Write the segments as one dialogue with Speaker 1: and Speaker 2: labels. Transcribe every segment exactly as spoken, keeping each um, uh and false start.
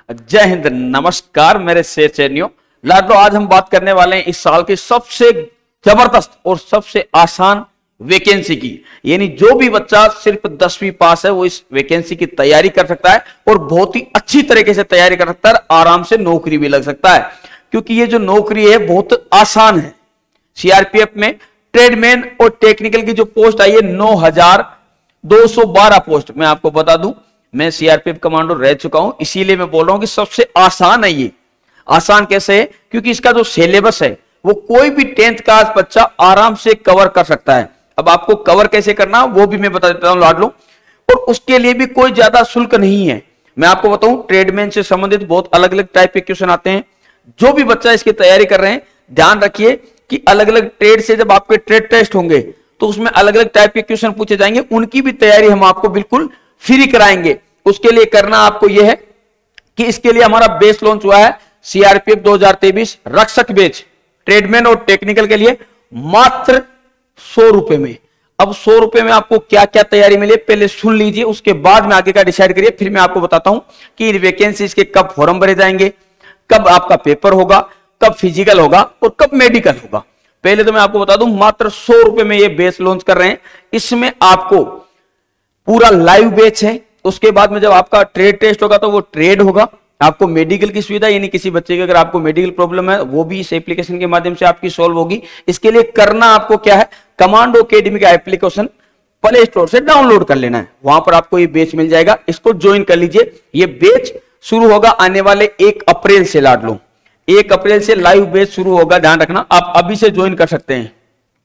Speaker 1: जय हिंद, नमस्कार मेरे शेर शेरनियों। लाडलो, आज हम बात करने वाले हैं इस साल की सबसे जबरदस्त और सबसे आसान वैकेंसी की। यानी जो भी बच्चा सिर्फ दसवीं पास है वो इस वैकेंसी की तैयारी कर सकता है और बहुत ही अच्छी तरीके से तैयारी कर सकता है, आराम से नौकरी भी लग सकता है। क्योंकि ये जो नौकरी है बहुत आसान है। सीआरपीएफ में ट्रेडमैन और टेक्निकल की जो पोस्ट आई है नौ हजार दो सौ बारह पोस्ट। मैं आपको बता दूं, मैं सीआरपीएफ कमांडो रह चुका हूं, इसीलिए मैं बोल रहा हूं कि सबसे आसान है ये। आसान कैसे है? क्योंकि इसका जो सिलेबस है वो कोई भी टेंथ क्लास बच्चा आराम से कवर कर सकता है। अब आपको कवर कैसे करना वो भी मैं बता देता हूं लाडलो, और उसके लिए भी कोई ज्यादा शुल्क नहीं है। मैं आपको बताऊं, ट्रेडमैन से संबंधित बहुत अलग अलग टाइप के क्वेश्चन आते हैं। जो भी बच्चा इसकी तैयारी कर रहे हैं, ध्यान रखिए कि अलग अलग ट्रेड से जब आपके ट्रेड टेस्ट होंगे तो उसमें अलग अलग टाइप के क्वेश्चन पूछे जाएंगे, उनकी भी तैयारी हम आपको बिल्कुल फ्री कराएंगे। उसके लिए करना आपको यह है कि इसके लिए हमारा बेस लॉन्च हुआ है सीआरपीएफ दो हजार तेईस रक्षक बेच, ट्रेडमैन और टेक्निकल के लिए मात्र सौ रुपए में। अब सौ रुपए में आपको क्या क्या तैयारी मिले पहले सुन लीजिए, उसके बाद में आगे का डिसाइड करिए। फिर मैं आपको बताता हूं कि वैकेंसीज के कब फॉर्म भरे जाएंगे, कब आपका पेपर होगा, कब फिजिकल होगा और कब मेडिकल होगा। पहले तो मैं आपको बता दूं, मात्र सौ रुपए में ये बेच लॉन्च कर रहे हैं। इसमें आपको पूरा लाइव बेच है। उसके बाद में जब आपका ट्रेड टेस्ट होगा तो वो ट्रेड होगा। आपको मेडिकल की सुविधा, यानी किसी बच्चे की अगर आपको मेडिकल प्रॉब्लम है वो भी इस एप्लीकेशन के माध्यम से आपकी सॉल्व होगी। इसके लिए करना आपको क्या है, कमांडो अकेडमी का एप्लीकेशन प्ले स्टोर से डाउनलोड कर लेना है। वहां पर आपको ये बेच मिल जाएगा, इसको ज्वाइन कर लीजिए। ये बेच शुरू होगा आने वाले एक अप्रैल से। लाडलो, एक अप्रैल से लाइव बेच शुरू होगा, ध्यान रखना। आप अभी से ज्वाइन कर सकते हैं।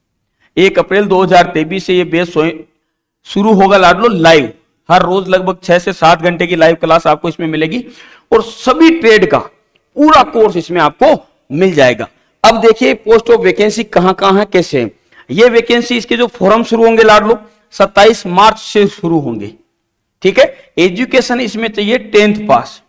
Speaker 1: एक अप्रैल दो हजार तेईस से ये बेच शुरू होगा लाडलो लाइव। हर रोज लगभग छह से सात घंटे की लाइव क्लास आपको इसमें मिलेगी और सभी ट्रेड का पूरा कोर्स इसमें आपको मिल जाएगा। अब देखिए पोस्ट ऑफ वैकेंसी कहां कहां है, कैसे है। ये वैकेंसी, इसके जो फॉर्म शुरू होंगे लाडलो सत्ताईस मार्च से शुरू होंगे। ठीक है। एजुकेशन इसमें चाहिए टेंथ पास।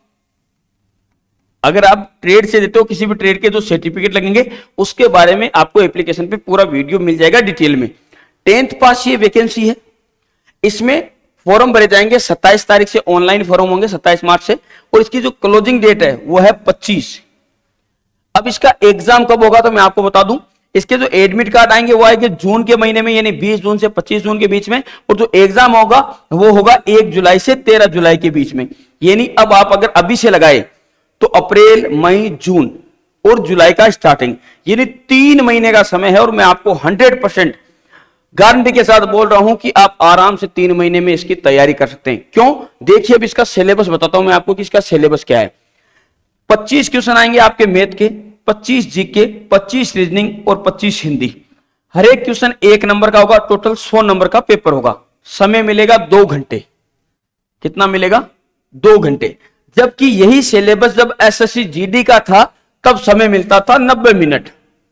Speaker 1: अगर आप ट्रेड से देते हो, किसी भी ट्रेड के जो सर्टिफिकेट लगेंगे उसके बारे में आपको एप्लीकेशन पे पूरा वीडियो मिल जाएगा डिटेल में। टेंथ पास ये वैकेंसी है। इसमें फॉर्म भरे जाएंगे सत्ताईस तारीख से, ऑनलाइन फॉर्म होंगे सत्ताईस मार्च से, और इसकी जो क्लोजिंग डेट है वो है पच्चीस। अब इसका एग्जाम कब होगा तो मैं आपको बता दूं, इसके जो एडमिट कार्ड आएंगे वो आएंगे जून के महीने में, यानी बीस जून से पच्चीस जून के बीच में, और जो एग्जाम होगा वो होगा एक जुलाई से तेरह जुलाई के बीच में। यानी अब आप अगर अभी से लगाए तो अप्रैल, मई, जून और जुलाई का स्टार्टिंग, यानी तीन महीने का समय है। और मैं आपको हंड्रेड परसेंट गारंटी के साथ बोल रहा हूं कि आप आराम से तीन महीने में इसकी तैयारी कर सकते हैं। क्यों? देखिए अब इसका सिलेबस बताता हूं मैं आपको कि इसका सिलेबस क्या है। पच्चीस क्वेश्चन आएंगे आपके मैथ के, पच्चीस जीके, पच्चीस रीजनिंग और पच्चीस हिंदी। हर एक क्वेश्चन एक नंबर का होगा। टोटल सौ नंबर का पेपर होगा। समय मिलेगा दो घंटे। कितना मिलेगा? दो घंटे। जबकि यही सिलेबस जब एसएससी जीडी का था तब समय मिलता था नब्बे मिनट।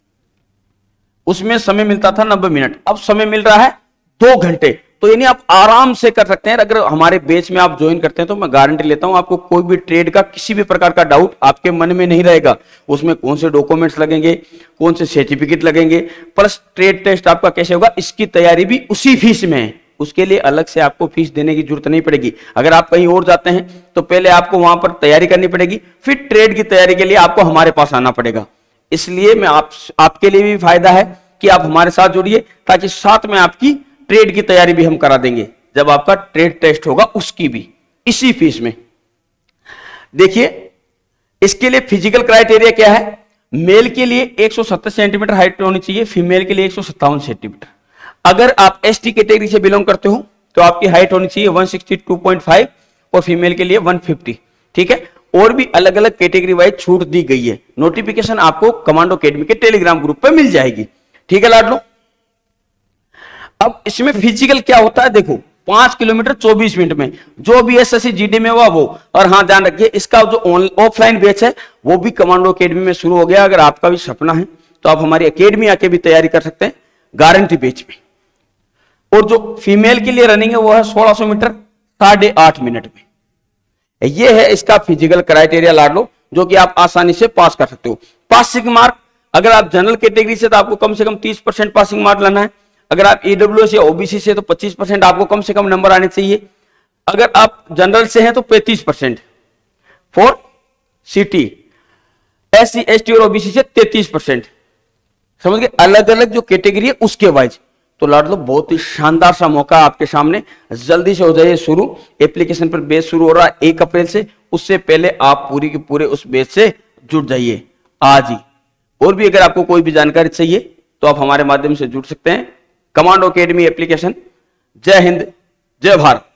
Speaker 1: उसमें समय मिलता था नब्बे मिनट, अब समय मिल रहा है दो घंटे। तो यानी आप आराम से कर सकते हैं। अगर हमारे बैच में आप ज्वाइन करते हैं तो मैं गारंटी लेता हूं आपको कोई भी ट्रेड का किसी भी प्रकार का डाउट आपके मन में नहीं रहेगा। उसमें कौन से डॉक्यूमेंट्स लगेंगे, कौन से सर्टिफिकेट लगेंगे, प्लस ट्रेड टेस्ट आपका कैसे होगा, इसकी तैयारी भी उसी फीस में है। उसके लिए अलग से आपको फीस देने की जरूरत नहीं पड़ेगी। अगर आप कहीं और जाते हैं तो पहले आपको वहां पर तैयारी करनी पड़ेगी, फिर ट्रेड की तैयारी के लिए आपको हमारे पास आना पड़ेगा। इसलिए मैं आप आपके लिए भी फायदा है कि आप हमारे साथ जुड़िए, ताकि साथ में आपकी ट्रेड की तैयारी भी हम करा देंगे। जब आपका ट्रेड टेस्ट होगा उसकी भी इसी फीस में। देखिए इसके लिए फिजिकल क्राइटेरिया क्या है। मेल के लिए एक सौ सत्तर सेंटीमीटर हाइट होनी चाहिए, फीमेल के लिए एक सौ सत्तावन सेंटीमीटर। अगर आप एसटी कैटेगरी से बिलोंग करते हो तो आपकी हाइट होनी चाहिए एक सौ बासठ पॉइंट पाँच और फीमेल के लिए एक सौ पचास। ठीक है। और भी अलग अलग कैटेगरी वाइज छूट दी गई है। नोटिफिकेशन आपको कमांडो अकेडमी के टेलीग्राम ग्रुप पे मिल जाएगी। ठीक है लाडलो। अब इसमें फिजिकल क्या होता है, देखो पांच किलोमीटर चौबीस मिनट में, जो भी एसएससी जीडी में हुआ वो। और हाँ ध्यान रखिए, इसका जो ऑफलाइन बैच है वो भी कमांडो अकेडमी में शुरू हो गया। अगर आपका भी सपना है तो आप हमारी अकेडमी आके भी तैयारी कर सकते हैं गारंटी बैच में। और जो फीमेल के लिए रनिंग है वो है सोलह सौ मीटर साढ़े आठ मिनट में। ये है इसका फिजिकल क्राइटेरिया लाडलो, जो कि आप आसानी से पास कर सकते हो। पासिंग मार्क, अगर आप जनरल कैटेगरी से तो आपको कम से कम तीस परसेंट पासिंग मार्क लाना है। अगर आप ईडब्ल्यूएस या ओबीसी से तो पच्चीस परसेंट आपको कम से कम नंबर आने चाहिए। अगर आप जनरल से हैं तो पैंतीस percent. For city, S C S T और ओबीसी से तैतीस परसेंट। समझ गए, अलग अलग जो कैटेगरी है उसके वाइज। तो लाडलो बहुत ही शानदार सा मौका आपके सामने, जल्दी से हो जाइए शुरू। एप्लीकेशन पर बेच शुरू हो रहा है एक अप्रैल से, उससे पहले आप पूरी के पूरे उस बेच से जुड़ जाइए आज ही। और भी अगर आपको कोई भी जानकारी चाहिए तो आप हमारे माध्यम से जुड़ सकते हैं। Commando Academy application. जय हिंद, जय भारत।